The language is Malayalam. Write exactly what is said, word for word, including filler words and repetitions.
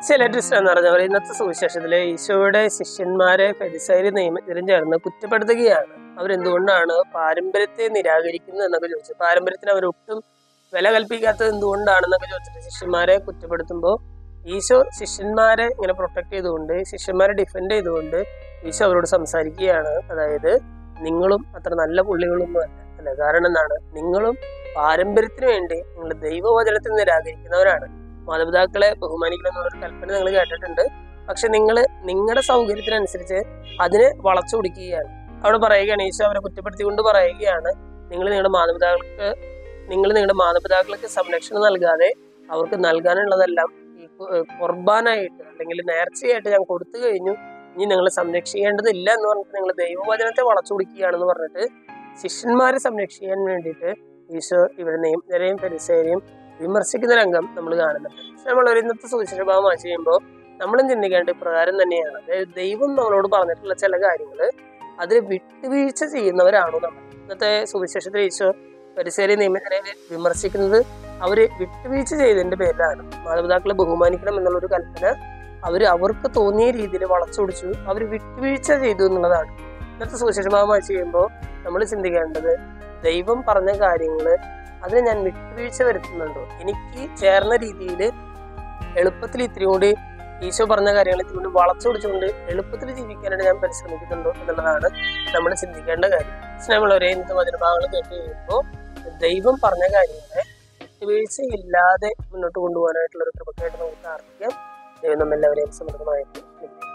ചില ട്വിസ്റ്റ് എന്ന് പറഞ്ഞവർ ഇന്നത്തെ സുവിശേഷത്തിലെ ഈശോയുടെ ശിഷ്യന്മാരെ ഫരിസയര് നിയമത്തിലും ചേർന്ന് കുറ്റപ്പെടുത്തുകയാണ്. അവരെന്തുകൊണ്ടാണ് പാരമ്പര്യത്തെ നിരാകരിക്കുന്നത് എന്നൊക്കെ ചോദിച്ചു. പാരമ്പര്യത്തിന് അവരൊട്ടും വില കൽപ്പിക്കാത്തത് എന്തുകൊണ്ടാണെന്നൊക്കെ ചോദിച്ചിട്ട് ശിഷ്യന്മാരെ കുറ്റപ്പെടുത്തുമ്പോൾ ഈശോ ശിഷ്യന്മാരെ ഇങ്ങനെ പ്രൊട്ടക്ട് ചെയ്തുകൊണ്ട്, ശിഷ്യന്മാരെ ഡിഫെൻഡ് ചെയ്തുകൊണ്ട് ഈശോ അവരോട് സംസാരിക്കുകയാണ്. അതായത് നിങ്ങളും അത്ര നല്ല പുള്ളികളൊന്നും അല്ല അല്ല കാരണം എന്താണ്, നിങ്ങളും പാരമ്പര്യത്തിന് വേണ്ടി നിങ്ങൾ ദൈവവചനത്തിൽ നിരാകരിക്കുന്നവരാണ്. മാതാപിതാക്കളെ ബഹുമാനിക്കണം എന്നുള്ളൊരു കൽപ്പന നിങ്ങൾ കേട്ടിട്ടുണ്ട്, പക്ഷെ നിങ്ങൾ നിങ്ങളുടെ സൗകര്യത്തിനനുസരിച്ച് അതിനെ വളച്ചു പിടിക്കുകയാണ്. അവിടെ പറയുകയാണ്, ഈശോ അവരെ കുറ്റപ്പെടുത്തിക്കൊണ്ട് പറയുകയാണ്, നിങ്ങൾ നിങ്ങളുടെ മാതാപിതാക്കൾക്ക് നിങ്ങൾ നിങ്ങളുടെ മാതാപിതാക്കൾക്ക് സംരക്ഷണം നൽകാതെ അവർക്ക് നൽകാനുള്ളതെല്ലാം ഈ കുർബാനായിട്ട് അല്ലെങ്കിൽ നേർച്ചയായിട്ട് ഞാൻ കൊടുത്തു കഴിഞ്ഞു, ഇനി നിങ്ങൾ സംരക്ഷിക്കേണ്ടതില്ല എന്ന് പറഞ്ഞിട്ട് നിങ്ങൾ ദൈവവചനത്തെ വളച്ചു പിടിക്കുകയാണെന്ന് പറഞ്ഞിട്ട് ശിഷ്യന്മാരെ സംരക്ഷിക്കാൻ വേണ്ടിയിട്ട് ഈശോ ഇവരെ നിയമജ്ഞരെയും ഫരിസയരെയും വിമർശിക്കുന്ന രംഗം നമ്മൾ കാണുന്നുണ്ട്. നമ്മൾ ഒരു ഇന്നത്തെ സുവിശേഷ ഭാഗം വായിച്ചു ചെയ്യുമ്പോൾ നമ്മളും ചിന്തിക്കേണ്ട ഇപ്രകാരം തന്നെയാണ്. അതായത് ദൈവം നമ്മളോട് പറഞ്ഞിട്ടുള്ള ചില കാര്യങ്ങൾ അതിൽ വിട്ടുവീഴ്ച ചെയ്യുന്നവരാണോ നമ്മൾ? ഇന്നത്തെ സുവിശേഷത്തിൽ ഈശോ ഫരിസയരെയും നിയമജ്ഞരെയും വിമർശിക്കുന്നത് അവര് വിട്ടുവീഴ്ച ചെയ്തതിന്റെ പേരിലാണ്. മാതാപിതാക്കളെ ബഹുമാനിക്കണം എന്നുള്ളൊരു കൽപ്പന അവര് അവർക്ക് തോന്നിയ രീതിയിൽ വളച്ചൊടിച്ചു, അവർ വിട്ടുവീഴ്ച ചെയ്തു എന്നുള്ളതാണ്. ഇന്നത്തെ സുവിശേഷ ഭാഗം വായിച്ചു ചെയ്യുമ്പോൾ നമ്മൾ ചിന്തിക്കേണ്ടത്, ദൈവം പറഞ്ഞ കാര്യങ്ങള് അതിന് ഞാൻ വിട്ടുവീഴ്ച വരുത്തുന്നുണ്ടോ? എനിക്ക് ചേർന്ന രീതിയിൽ എളുപ്പത്തിൽ ഇത്തിരി കൂടി ഈശോ പറഞ്ഞ കാര്യങ്ങൾ ഇത്തിരി കൂടി വളച്ചൊടിച്ചുകൊണ്ട് എളുപ്പത്തിൽ ജീവിക്കാനായിട്ട് ഞാൻ പരിശ്രമിക്കുന്നുണ്ടോ എന്നുള്ളതാണ് നമ്മൾ ചിന്തിക്കേണ്ട കാര്യം. നമ്മൾ ഒരേ ഇന്നത്തെ വചനഭാഗങ്ങൾ കേട്ട് കഴിയുമ്പോൾ ദൈവം പറഞ്ഞ കാര്യങ്ങളെ വിട്ടുവീഴ്ചയില്ലാതെ മുന്നോട്ട് കൊണ്ടുപോകാനായിട്ടുള്ള ഒരു കൃപക്കായിട്ട് നമുക്ക് പ്രാർത്ഥിക്കാം. ദൈവം നമ്മെല്ലാവരെയും സമൃദ്ധമായിട്ട്